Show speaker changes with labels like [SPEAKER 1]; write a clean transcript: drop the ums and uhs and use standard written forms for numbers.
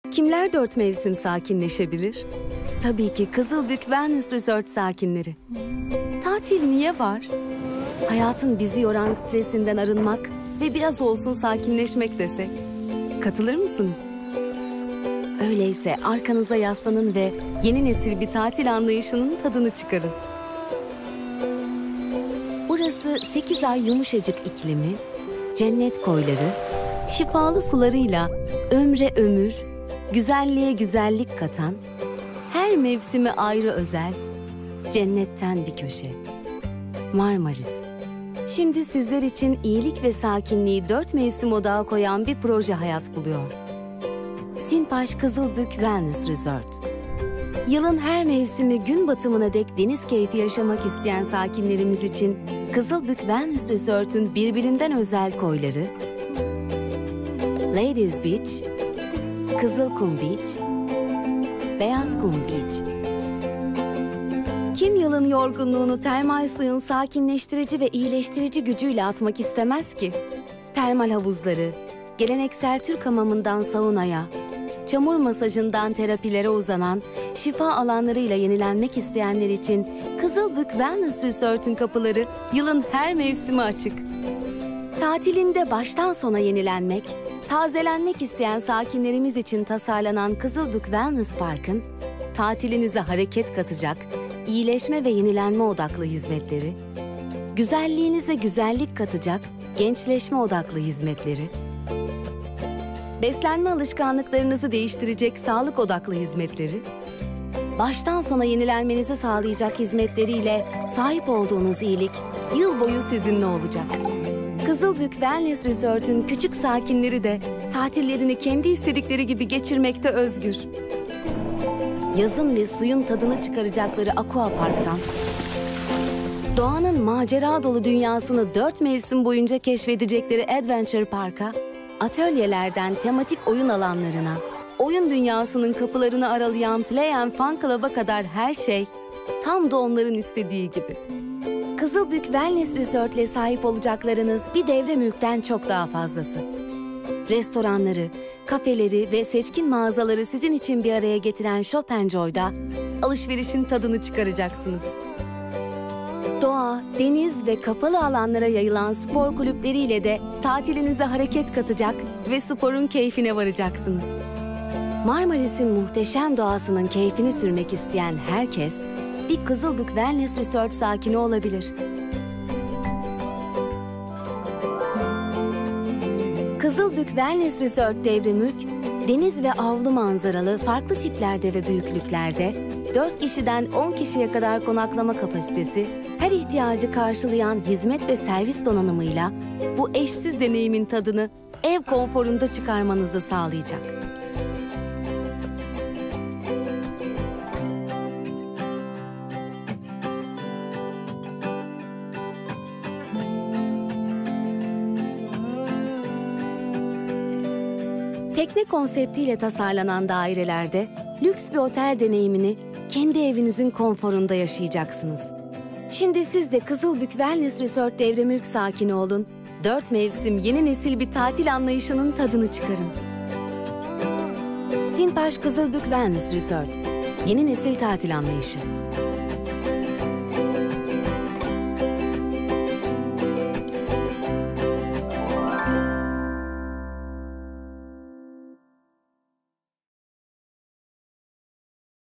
[SPEAKER 1] Kimler 4 mevsim sakinleşebilir? Tabii ki Kızılbük Wellness Resort sakinleri. Tatil niye var? Hayatın bizi yoran stresinden arınmak ve biraz olsun sakinleşmek desek. Katılır mısınız? Öyleyse arkanıza yaslanın ve yeni nesil bir tatil anlayışının tadını çıkarın. Burası 8 ay yumuşacık iklimi, cennet koyları, şifalı sularıyla ömre ömür, güzelliğe güzellik katan, her mevsimi ayrı özel, cennetten bir köşe. Marmaris. Şimdi sizler için iyilik ve sakinliği 4 mevsim odağa koyan bir proje hayat buluyor. Sinpaş Kızılbük Wellness Resort. Yılın her mevsimi gün batımına dek deniz keyfi yaşamak isteyen sakinlerimiz için Kızılbük Wellness Resort'un birbirinden özel koyları, Ladies Beach, Kızılkum Beach, Beyazkum Beach. Kim yılın yorgunluğunu termal suyun sakinleştirici ve iyileştirici gücüyle atmak istemez ki? Termal havuzları, geleneksel Türk hamamından saunaya, çamur masajından terapilere uzanan şifa alanlarıyla yenilenmek isteyenler için Kızılbük Wellness Resort'un kapıları yılın her mevsimi açık. Tatilinde baştan sona yenilenmek, tazelenmek isteyen sakinlerimiz için tasarlanan Kızılbük Wellness Park'ın tatilinize hareket katacak, iyileşme ve yenilenme odaklı hizmetleri, güzelliğinize güzellik katacak, gençleşme odaklı hizmetleri, beslenme alışkanlıklarınızı değiştirecek sağlık odaklı hizmetleri, baştan sona yenilenmenizi sağlayacak hizmetleriyle sahip olduğunuz iyilik yıl boyu sizinle olacak. Kızılbük Wellness Resort'un küçük sakinleri de tatillerini kendi istedikleri gibi geçirmekte özgür. Yazın ve suyun tadını çıkaracakları Aqua Park'tan, doğanın macera dolu dünyasını 4 mevsim boyunca keşfedecekleri Adventure Park'a, atölyelerden tematik oyun alanlarına, oyun dünyasının kapılarını aralayan Play and Fun Club'a kadar her şey tam da onların istediği gibi. Kızılbük Wellness Resort ile sahip olacaklarınız bir devre mülkten çok daha fazlası. Restoranları, kafeleri ve seçkin mağazaları sizin için bir araya getiren Shop & Joy'da alışverişin tadını çıkaracaksınız. Doğa, deniz ve kapalı alanlara yayılan spor kulüpleriyle de tatilinize hareket katacak ve sporun keyfine varacaksınız. Marmaris'in muhteşem doğasının keyfini sürmek isteyen herkes bir Kızılbük Wellness Resort sakini olabilir. Kızılbük Wellness Resort devre mülk, deniz ve avlu manzaralı farklı tiplerde ve büyüklüklerde 4 kişiden 10 kişiye kadar konaklama kapasitesi, her ihtiyacı karşılayan hizmet ve servis donanımıyla bu eşsiz deneyimin tadını ev konforunda çıkarmanızı sağlayacak. Tekne konseptiyle tasarlanan dairelerde lüks bir otel deneyimini kendi evinizin konforunda yaşayacaksınız. Şimdi siz de Kızılbük Wellness Resort devre mülk sakini olun. 4 mevsim yeni nesil bir tatil anlayışının tadını çıkarın. Sinpaş Kızılbük Wellness Resort, yeni nesil tatil anlayışı.